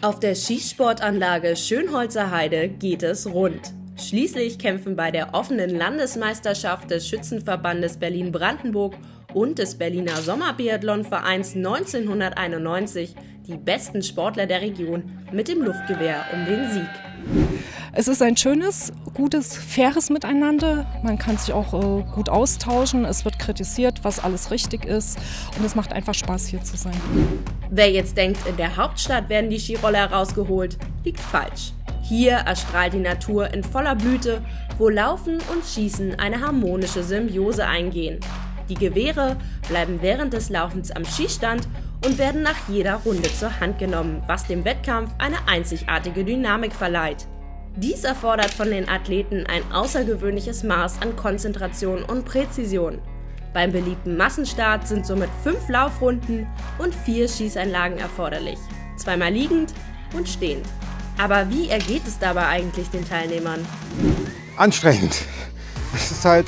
Auf der Schießsportanlage Schönholzer Heide geht es rund. Schließlich kämpfen bei der offenen Landesmeisterschaft des Schützenverbandes Berlin-Brandenburg und des Berliner Sommerbiathlonvereins 1991 die besten Sportler der Region mit dem Luftgewehr um den Sieg. Es ist ein schönes, gutes, faires Miteinander. Man kann sich auch gut austauschen. Es wird kritisiert, was alles richtig ist. Und es macht einfach Spaß, hier zu sein. Wer jetzt denkt, in der Hauptstadt werden die Skiroller rausgeholt, liegt falsch. Hier erstrahlt die Natur in voller Blüte, wo Laufen und Schießen eine harmonische Symbiose eingehen. Die Gewehre bleiben während des Laufens am Schießstand und werden nach jeder Runde zur Hand genommen, was dem Wettkampf eine einzigartige Dynamik verleiht. Dies erfordert von den Athleten ein außergewöhnliches Maß an Konzentration und Präzision. Beim beliebten Massenstart sind somit 5 Laufrunden und 4 Schießeinlagen erforderlich, 2-mal liegend und stehend. Aber wie ergeht es dabei eigentlich den Teilnehmern? Anstrengend. Es ist halt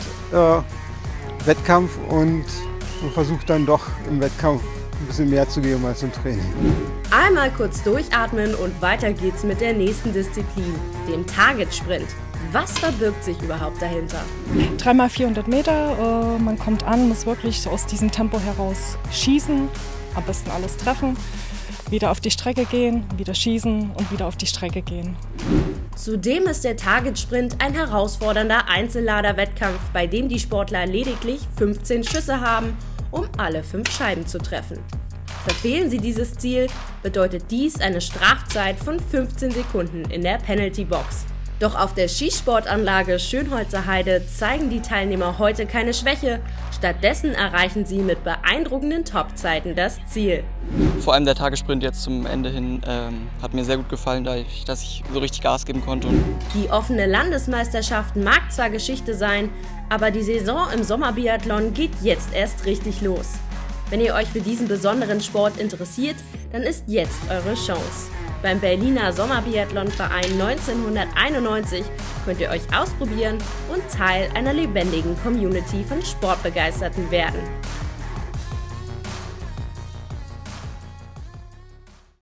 Wettkampf und man versucht dann doch im Wettkampf ein bisschen mehr zu geben als im Training. Einmal kurz durchatmen und weiter geht's mit der nächsten Disziplin, dem Target-Sprint. Was verbirgt sich überhaupt dahinter? 3x400 Meter, man kommt an, muss wirklich aus diesem Tempo heraus schießen, am besten alles treffen, wieder auf die Strecke gehen, wieder schießen und wieder auf die Strecke gehen. Zudem ist der Target-Sprint ein herausfordernder Einzellader-Wettkampf, bei dem die Sportler lediglich 15 Schüsse haben, um alle 5 Scheiben zu treffen. Verfehlen sie dieses Ziel, bedeutet dies eine Strafzeit von 15 Sekunden in der Penalty-Box. Doch auf der Schießsportanlage Schönholzer Heide zeigen die Teilnehmer heute keine Schwäche. Stattdessen erreichen sie mit beeindruckenden Topzeiten das Ziel. Vor allem der Tagessprint jetzt zum Ende hin hat mir sehr gut gefallen, dass ich so richtig Gas geben konnte. Die offene Landesmeisterschaft mag zwar Geschichte sein, aber die Saison im Sommerbiathlon geht jetzt erst richtig los. Wenn ihr euch für diesen besonderen Sport interessiert, dann ist jetzt eure Chance. Beim Berliner Sommerbiathlonverein 1991 könnt ihr euch ausprobieren und Teil einer lebendigen Community von Sportbegeisterten werden.